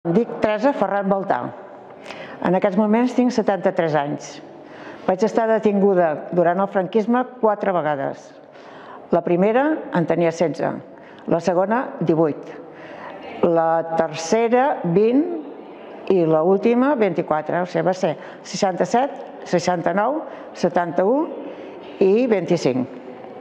Em dic Teresa Ferran Baltà. En aquests moments tinc 73 anys. Vaig estar detinguda durant el franquisme 4 vegades. La primera en tenia 16, la segona 18, la tercera 20 i l'última 24. O sigui, va ser 67, 69, 71 i 25.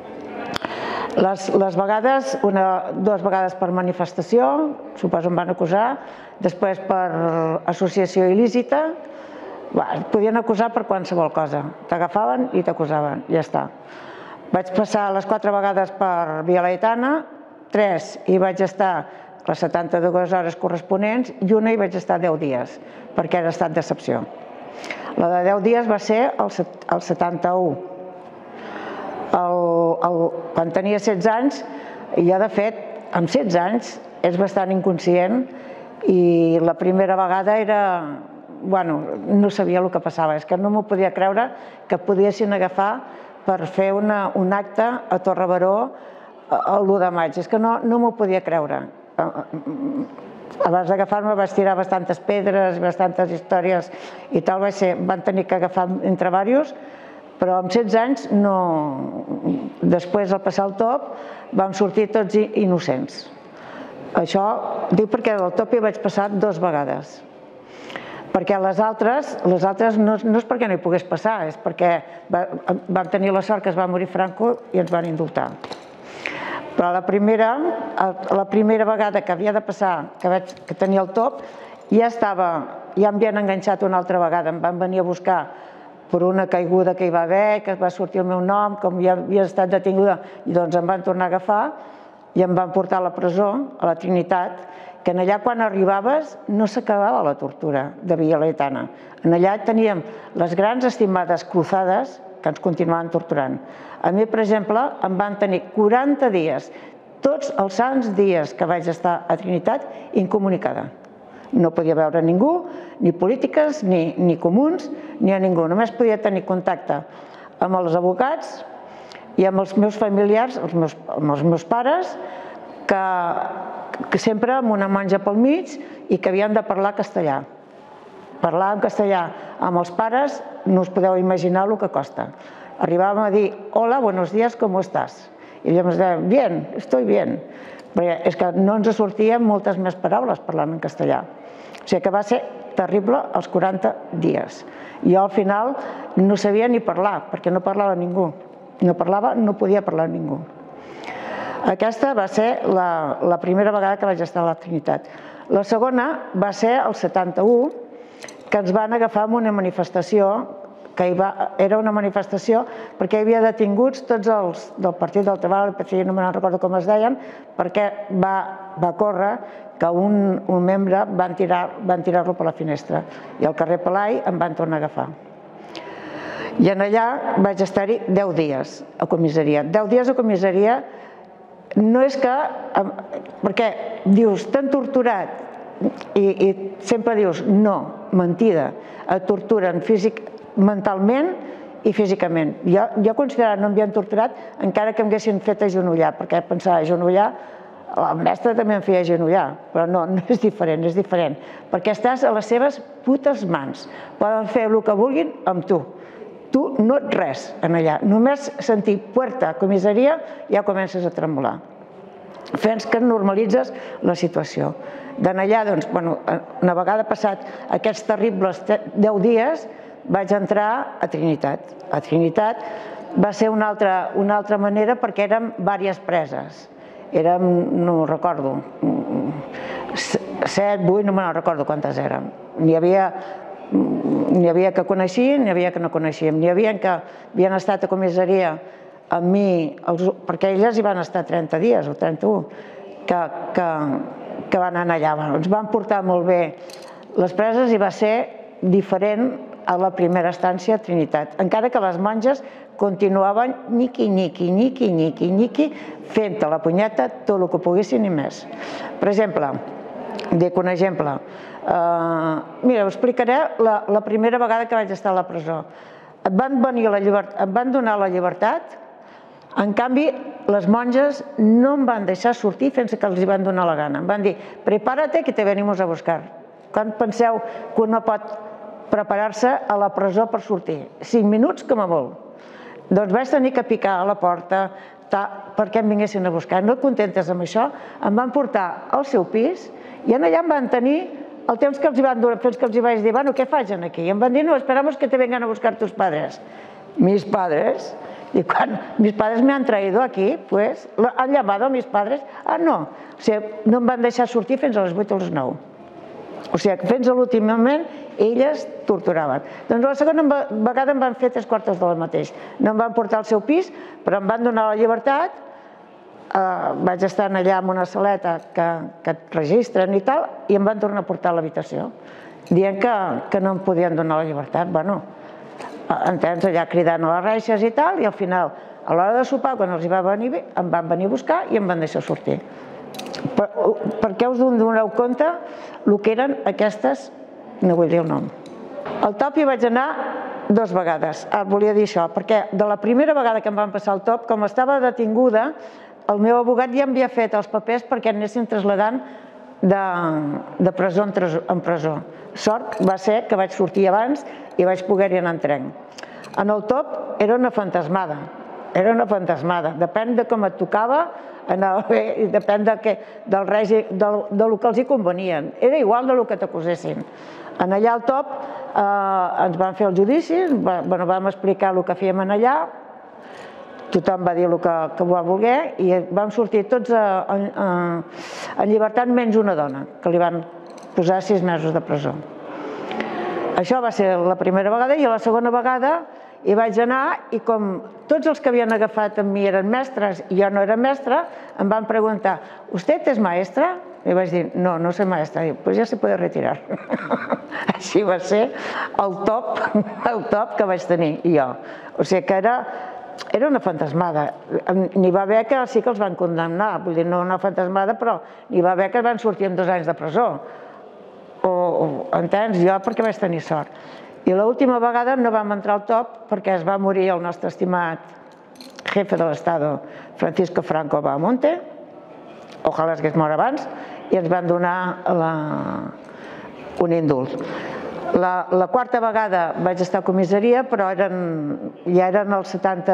Les vegades, 2 vegades per manifestació, suposo em van acusar, després per associació il·lícita, podien acusar per qualsevol cosa, t'agafaven i t'acusaven, ja està. Vaig passar les 4 vegades per Via Laietana, 3 hi vaig estar les 72 hores corresponents i una hi vaig estar 10 dies, perquè era estat d'excepció. La de 10 dies va ser el 71. Quan tenia 16 anys, jo de fet, amb 16 anys, és bastant inconscient i la primera vegada era... no sabia el que passava, és que no m'ho podia creure que poguessin agafar per fer un acte a Torre Baró l'1 de maig, és que no m'ho podia creure. Abans d'agafar-me vaig tirar bastantes pedres, bastantes històries i tal, van tenir que agafar entre diversos, però amb 16 anys, després al passar el top, vam sortir tots innocents. Això dic perquè del top hi vaig passar 2 vegades. Perquè les altres no és perquè no hi pogués passar, és perquè vam tenir la sort que es va morir Franco i ens van indultar. Però la primera vegada que havia de passar, que tenia el top, ja em havien enganxat una altra vegada, em van venir a buscar per una caiguda que hi va haver, que va sortir el meu nom, com ja havia estat detinguda, i doncs em van tornar a agafar i em van portar a la presó, a la Trinitat, que en allà quan arribaves no s'acabava la tortura de Via Laietana. En allà teníem les grans estimades cruzades que ens continuaven torturant. A mi, per exemple, em van tenir 40 dies, tots els sants dies que vaig estar a Trinitat, incomunicada. No podia veure ningú, ni polítiques, ni comuns, ni a ningú. Només podia tenir contacte amb els advocats i amb els meus familiars, amb els meus pares, que sempre amb una monja pel mig i que havien de parlar castellà. Parlar en castellà amb els pares no us podeu imaginar el que costa. Arribàvem a dir, hola, buenos días, ¿cómo estás? I ells ens deien, bien, estoy bien. Perquè és que no ens sortien moltes més paraules parlant en castellà. O sigui que va ser terrible els 40 dies. Jo al final no sabia ni parlar, perquè no parlava ningú. No podia parlar ningú. Aquesta va ser la primera vegada que vaig estar a la Trinitat. La segona va ser el 71, que ens van agafar en una manifestació, que era una manifestació perquè hi havia detinguts tots els del Partit del Treball, no me'n recordo com es deien, perquè va córrer que un membre van tirar-lo per la finestra i al carrer Pelai em van tornar a agafar. I allà vaig estar-hi 10 dies a comissaria. 10 dies a comissaria no és que... perquè dius, t'han torturat i sempre dius, no, mentida, et torturen mentalment i físicament. Jo considerava que no m'havien torturat encara que m'haguessin fet agenollar, perquè pensava, agenollar, el mestre també em feia agenollar, però no és diferent, perquè estàs a les seves putes mans. Poden fer el que vulguin amb tu. Tu no ets res allà, només sentir puerta, comissaria, ja comences a tremolar. Fins que normalitzes la situació. D'allà, doncs, una vegada passat aquests terribles 10 dies, vaig entrar a Trinitat. A Trinitat va ser una altra manera perquè érem diverses preses. Érem, no ho recordo, 7, 8, no me'n recordo quantes érem. N'hi havia que coneixien, n'hi havia que no coneixíem. N'hi havia que havien estat a comissaria amb mi, perquè elles hi van estar 30 dies o 31, que van anar allà. Ens van portar molt bé les preses i va ser diferent a la primera estància a Trinitat, encara que les monges continuaven niqui, fent-te la punyeta tot el que poguessin i més. Per exemple, dic un exemple, mira, us explicaré la primera vegada que vaig estar a la presó. Em van donar la llibertat, en canvi, les monges no em van deixar sortir fins que els hi van donar la gana. Em van dir, prepárate que te venimos a buscar. Quan penseu que un no pot preparar-se a la presó per sortir? 5 minuts com a molt. Doncs vaig tenir que picar a la porta perquè em vinguessin a buscar. No contentes amb això, em van portar al seu pis i allà em van tenir el temps que els van durar, fins que els vaig dir, bueno, què faig aquí? I em van dir, no, esperamos que te vengan a buscar tus padres. Mis padres? Y cuando mis padres me han traído aquí, pues, han llamado a mis padres. Ah, no. O sigui, no em van deixar sortir fins a les 8 o les 9. O sigui, fins a l'últim moment, elles torturaven. Doncs la segona vegada em van fer 3/4 del mateix. No em van portar al seu pis, però em van donar la llibertat. Vaig estar allà amb una saleta que et registren i tal, i em van tornar a portar a l'habitació, dient que no em podien donar la llibertat. Bueno, entens, allà cridant a les reixes i tal, i al final, a l'hora de sopar, quan els va venir bé, em van venir a buscar i em van deixar sortir. Per què us doneu compte el que eren aquestes, no vull dir el nom. Al TOP hi vaig anar 2 vegades. Volia dir això, perquè de la primera vegada que em van passar al TOP, com estava detinguda, el meu abogat ja havia fet els papers perquè anessin traslladant de presó en presó. Sort va ser que vaig sortir abans i vaig poder-hi anar en tren. En el TOP era una fantasmada, depèn de com et tocava, anava bé, i depèn del règim, del que els hi convenien. Era igual del que t'acusessin. Allà al TOP ens van fer el judici, vam explicar el que fèiem allà, tothom va dir el que va voler i vam sortir tots en llibertat menys una dona, que li van posar 6 mesos de presó. Això va ser la primera vegada, i a la segona vegada hi vaig anar i com tots els que havien agafat amb mi eren mestres i jo no era mestra, em van preguntar, ¿usted es maestra? I vaig dir, no, no soy maestra. I pues ya se puede retirar. Així va ser el top que vaig tenir jo. O sigui que era una fantasmada. N'hi va haver que sí que els van condemnar, vull dir, no una fantasmada, però n'hi va haver que van sortir amb 2 anys de presó. Entens? Jo perquè vaig tenir sort. I l'última vegada no vam entrar al TOP perquè es va morir el nostre estimat jefe de l'Estado, Francisco Franco Bahamonte, ojalà hagués mort abans, i ens van donar un indult. La quarta vegada vaig estar a comissaria, però ja eren el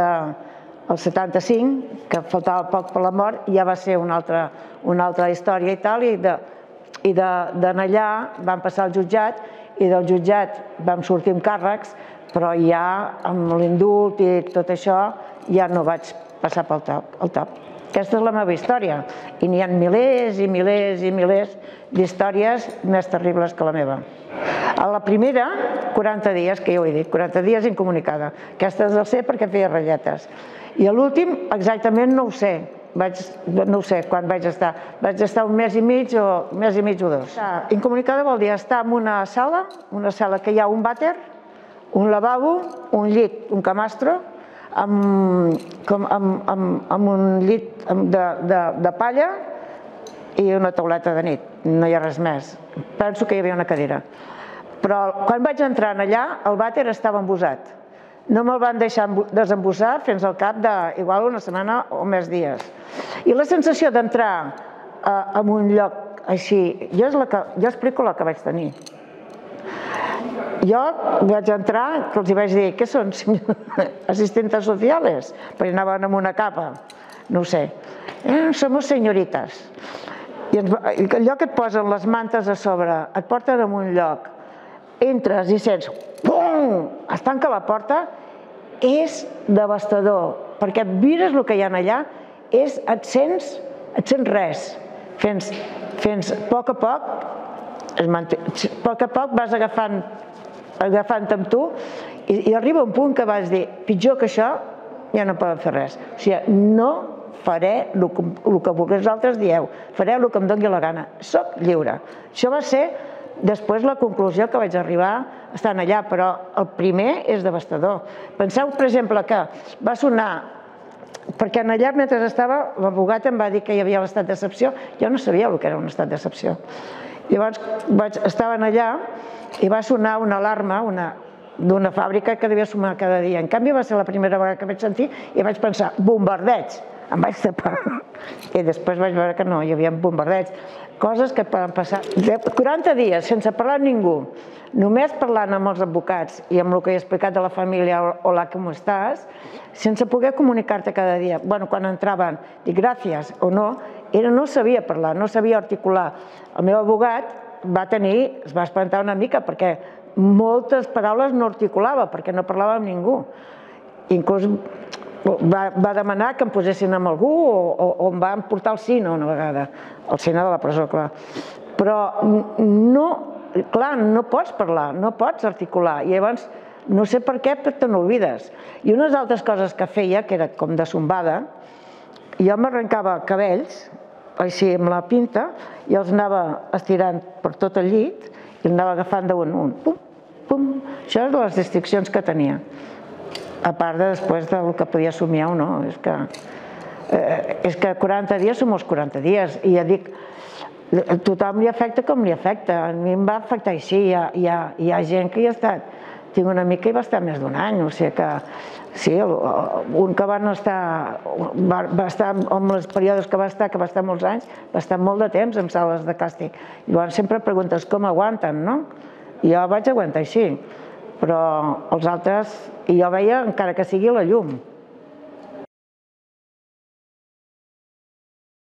75, que faltava poc per la mort, i ja va ser una altra història i tal, i d'anar allà vam passar al jutjat, i del jutjat vam sortir amb càrrecs, però ja amb l'indult i tot això ja no vaig passar pel TOP. Aquesta és la meva història, i n'hi ha milers i milers i milers d'històries més terribles que la meva. A la primera, 40 dies, que ja ho he dit, 40 dies incomunicada. Aquesta és el sé perquè feia ratlletes. I a l'últim, exactament no ho sé. No ho sé quan vaig estar. Vaig estar un mes i mig o 2. Incomunicada vol dir estar en una sala que hi ha un vàter, un lavabo, un llit, un camastro, amb un llit de palla i una tauleta de nit. No hi ha res més. Penso que hi havia una cadira. Però quan vaig entrar allà, el vàter estava embusat. No me'l van deixar desembussar fins al cap d'igual una setmana o més dies. I la sensació d'entrar en un lloc així, jo explico el que vaig tenir. Jo vaig entrar, que els vaig dir, què són? Assistentes sociales? Perquè anaven amb una capa, no ho sé. Somos senyoritas. I el lloc que et posen les mantes a sobre, et porten a un lloc, entres i sents, pum, es tanca la porta, és devastador, perquè mires el que hi ha allà, et sents res. Fins a poc vas agafant amb tu i arriba un punt que vas dir, pitjor que això, ja no poden fer res. O sigui, no faré el que vosaltres dieu, faré el que em doni la gana, soc lliure. Això va ser després la conclusió que vaig arribar estant allà, però el primer és devastador. Penseu, per exemple, que va sonar, perquè allà mentre estava, l'abogat em va dir que hi havia l'estat d'excepció, jo no sabia el que era un estat d'excepció. Llavors estaven allà i va sonar una alarma d'una fàbrica que devia sonar cada dia. En canvi va ser la primera vegada que vaig sentir i vaig pensar, bombardeig. em vaig tapar. I després vaig veure que no, hi havia bombardeig. Coses que poden passar. 40 dies sense parlar amb ningú, només parlant amb els advocats i amb el que he explicat de la família, hola, com estàs, sense poder comunicar-te cada dia. Bueno, quan entraven, dic gràcies o no, no sabia parlar, no sabia articular. El meu advocat es va espantar una mica perquè moltes paraules no articulava, perquè no parlava amb ningú. Inclús va demanar que em posessin amb algú o em van portar al cine una vegada, al cine de la presó, clar. Però no pots parlar, no pots articular, i llavors no sé per què te n'oblides. I unes altres coses que feia, que era com de sombada, jo m'arrencava cabells, així amb la pinta, i els anava estirant per tot el llit i els anava agafant d'un un, pum, pum. Això és les distraccions que tenia. A part de després del que podia somiar o no. És que 40 dies són els 40 dies. I ja dic, a tothom li afecta com li afecta. A mi em va afectar així. Hi ha gent que hi ha estat. Tinc una amica i va estar més d'un any. O sigui que, sí, un que va estar en els períodes que va estar molts anys, va estar molt de temps en sales de càstig. Llavors sempre preguntes com aguanten, no? I jo vaig aguantar així. Però els altres, i jo veia encara que sigui la llum.